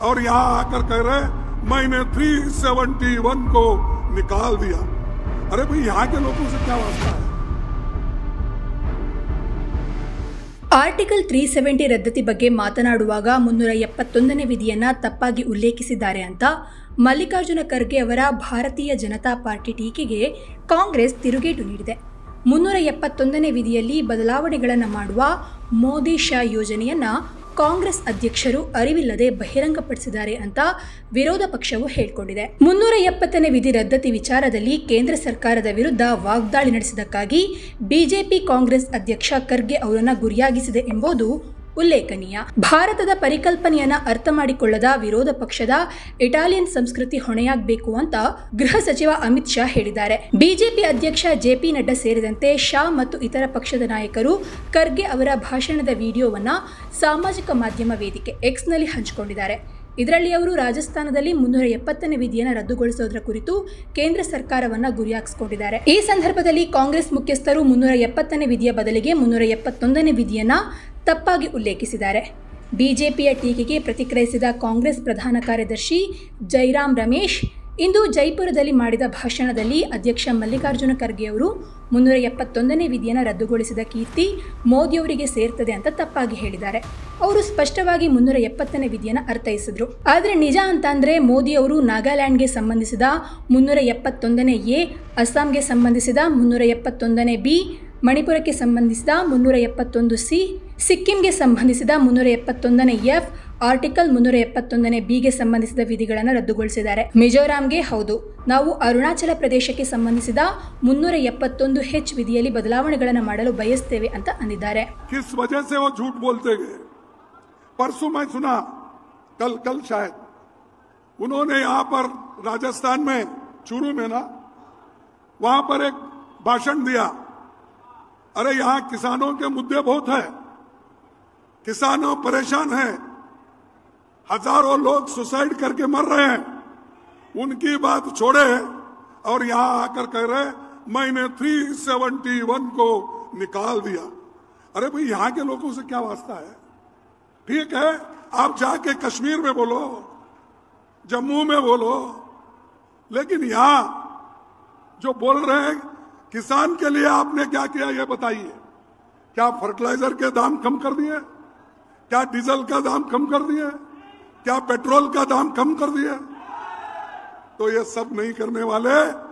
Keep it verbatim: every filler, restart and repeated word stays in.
और यहाँ आकर कह रहे मैंने तीन सौ इकहत्तर को निकाल दिया। अरे भाई यहाँ के लोगों से क्या वास्ता है? ಆರ್ಟಿಕಲ್ ತ್ರೀ ಸೆವೆಂಟಿ ರದ್ದತಿ ಬಗ್ಗೆ ಮಾತನಾಡುವಾಗ ಮುನ್ನೂರ ಎಪ್ಪತ್ತೊಂದನೇ ವಿಧಿಯನ್ನ ತಪ್ಪಾಗಿ ಉಲ್ಲೇಖಿಸಿದ್ದಾರೆ ಅಂತ ಮಲ್ಲಿಕಾರ್ಜುನ ಖರ್ಗೆ ಅವರ ಭಾರತೀಯ ಜನತಾ ಪಾರ್ಟಿ ಟೀಕೆಗೆ ಕಾಂಗ್ರೆಸ್ ತಿರುಗೇಟು ನೀಡಿದೆ. ಮುನ್ನೂರ ಎಪ್ಪತ್ತೊಂದನೇ ವಿಧಿಯಲ್ಲಿ ಬದಲಾವಣೆಗಳನ್ನು ಮಾಡುವ ಮೋದಿ ಶಾ ಯೋಜನೆಯನ್ನ ಕಾಂಗ್ರೆಸ್ ಅಧ್ಯಕ್ಷರು ಅರಿವಿಲ್ಲದೆ ಬಹಿರಂಗಪಡಿಸಿದ್ದಾರೆ ಅಂತ ವಿರೋಧ ಪಕ್ಷವು ಹೇಳಿಕೊಂಡಿದೆ. ಮುನ್ನೂರ ಎಪ್ಪತ್ತನೇ ವಿಧಿ ರದ್ದತಿ ವಿಚಾರದಲ್ಲಿ ಕೇಂದ್ರ ಸರ್ಕಾರದ ವಿರುದ್ಧ ವಾಗ್ದಾಳಿ ನಡೆಸಿದ್ದಕ್ಕಾಗಿ ಬಿಜೆಪಿ ಕಾಂಗ್ರೆಸ್ ಅಧ್ಯಕ್ಷ ಖರ್ಗೆ ಅವರನ್ನು ಗುರಿಯಾಗಿಸಿದೆ ಎಂಬುದು ಉಲ್ಲೇಖನೀಯ. ಭಾರತದ ಪರಿಕಲ್ಪನೆಯನ್ನ ಅರ್ಥ ಮಾಡಿಕೊಳ್ಳದ ವಿರೋಧ ಪಕ್ಷದ ಇಟಾಲಿಯನ್ ಸಂಸ್ಕೃತಿ ಹೊಣೆಯಾಗಬೇಕು ಅಂತ ಗೃಹ ಸಚಿವ ಅಮಿತ್ ಶಾ ಹೇಳಿದ್ದಾರೆ. ಬಿಜೆಪಿ ಅಧ್ಯಕ್ಷ ಜೆಪಿ ನಡ್ಡಾ ಸೇರಿದಂತೆ ಶಾ ಮತ್ತು ಇತರ ಪಕ್ಷದ ನಾಯಕರು ಖರ್ಗೆ ಅವರ ಭಾಷಣದ ವಿಡಿಯೋವನ್ನ ಸಾಮಾಜಿಕ ಮಾಧ್ಯಮ ವೇದಿಕೆ ಎಕ್ಸ್ ನಲ್ಲಿ ಹಂಚಿಕೊಂಡಿದ್ದಾರೆ. ಇದರಲ್ಲಿ ಅವರು ರಾಜಸ್ಥಾನದಲ್ಲಿ ಮುನ್ನೂರ ಎಪ್ಪತ್ತನೇ ವಿಧಿಯನ್ನು ರದ್ದುಗೊಳಿಸುವುದರ ಕುರಿತು ಕೇಂದ್ರ ಸರ್ಕಾರವನ್ನ ಗುರಿಯಾಗಿಸಿಕೊಂಡಿದ್ದಾರೆ. ಈ ಸಂದರ್ಭದಲ್ಲಿ ಕಾಂಗ್ರೆಸ್ ಮುಖ್ಯಸ್ಥರು ಮುನ್ನೂರ ಎಪ್ಪತ್ತನೇ ವಿಧಿಯ ಬದಲಿಗೆ ಮುನ್ನೂರ ಎಪ್ಪತ್ತೊಂದನೇ ವಿಧಿಯನ್ನ ತಪ್ಪಾಗಿ ಉಲ್ಲೇಖಿಸಿದ್ದಾರೆ. ಬಿಜೆಪಿಯ ಟೀಕೆಗೆ ಪ್ರತಿಕ್ರಿಯಿಸಿದ ಕಾಂಗ್ರೆಸ್ ಪ್ರಧಾನ ಕಾರ್ಯದರ್ಶಿ ಜೈರಾಮ್ ರಮೇಶ್ ಇಂದು ಜೈಪುರದಲ್ಲಿ ಮಾಡಿದ ಭಾಷಣದಲ್ಲಿ ಅಧ್ಯಕ್ಷ ಮಲ್ಲಿಕಾರ್ಜುನ ಖರ್ಗೆ ಅವರು ಮುನ್ನೂರ ಎಪ್ಪತ್ತೊಂದನೇ ವಿಧಿಯನ್ನು ರದ್ದುಗೊಳಿಸಿದ ಕೀರ್ತಿ ಮೋದಿಯವರಿಗೆ ಸೇರ್ತದೆ ಅಂತ ತಪ್ಪಾಗಿ ಹೇಳಿದ್ದಾರೆ. ಅವರು ಸ್ಪಷ್ಟವಾಗಿ ಮುನ್ನೂರ ಎಪ್ಪತ್ತನೇ ವಿಧಿಯನ್ನು ಅರ್ಥೈಸಿದ್ರು. ಆದರೆ ನಿಜ ಅಂತ ಅಂದ್ರೆ ಮೋದಿ ಅವರು ನಾಗಾಲ್ಯಾಂಡ್ಗೆ ಸಂಬಂಧಿಸಿದ ಮುನ್ನೂರ ಎಪ್ಪತ್ತೊಂದನೇ ಎ, ಅಸ್ಸಾಂಗೆ ಸಂಬಂಧಿಸಿದ ಮುನ್ನೂರ ಎಪ್ಪತ್ತೊಂದನೇ ಬಿ, ಮಣಿಪುರಕ್ಕೆ ಸಂಬಂಧಿಸಿದ ಮುನ್ನೂರ ಎಪ್ಪತ್ತೊಂದು ಸಿ, ಸಿಕ್ಕಿಂಗೆ ಸಂಬಂಧಿಸಿದ ಮುನ್ನೂರ ಎಪ್ಪತ್ತೊಂದನೇ ಎಫ್, ಆರ್ಟಿಕಲ್ ಮುನ್ನೂರ ಎಪ್ಪತ್ತೊಂದನೇ ಬಿಗೆ ಸಂಬಂಧಿಸಿದ ವಿಧಿಗಳನ್ನು ರದ್ದುಗೊಳಿಸಿದ್ದಾರೆ. ಮಿಜೋರಾಂಗೆ ಹೌದು, ನಾವು ಅರುಣಾಚಲ ಪ್ರದೇಶಕ್ಕೆ ಸಂಬಂಧಿಸಿದ ಮುನ್ನೂರ ಎಪ್ಪತ್ತೊಂದು ಹೆಚ್ ವಿಧಿಯಲ್ಲಿ ಬದಲಾವಣೆಗಳನ್ನು ಮಾಡಲು ಬಯಸುತ್ತೇವೆ ಅಂತ ಅಂದಿದ್ದಾರೆ. किस वजह से वो झूठ बोलते गए? परसों मैं सुना, कल कल शायद उन्होंने यहाँ पर राजस्थान में चूरू में ना वहां पर एक भाषण दिया. अरे यहाँ किसानों के मुद्दे बहुत है, किसानों परेशान हैं, हजारों लोग सुसाइड करके मर रहे हैं, उनकी बात छोड़े और यहां आकर कह रहे मैंने तीन सौ इकहत्तर को निकाल दिया. अरे भाई यहाँ के लोगों से क्या वास्ता है? ठीक है, आप जाके कश्मीर में बोलो, जम्मू में बोलो, लेकिन यहां जो बोल रहे हैं किसान के लिए आपने क्या किया ये बताइए. क्या फर्टिलाइजर के दाम कम कर दिए? क्या डीजल का दाम कम कर दिए? क्या पेट्रोल का दाम कम कर दिए? तो ये सब नहीं करने वाले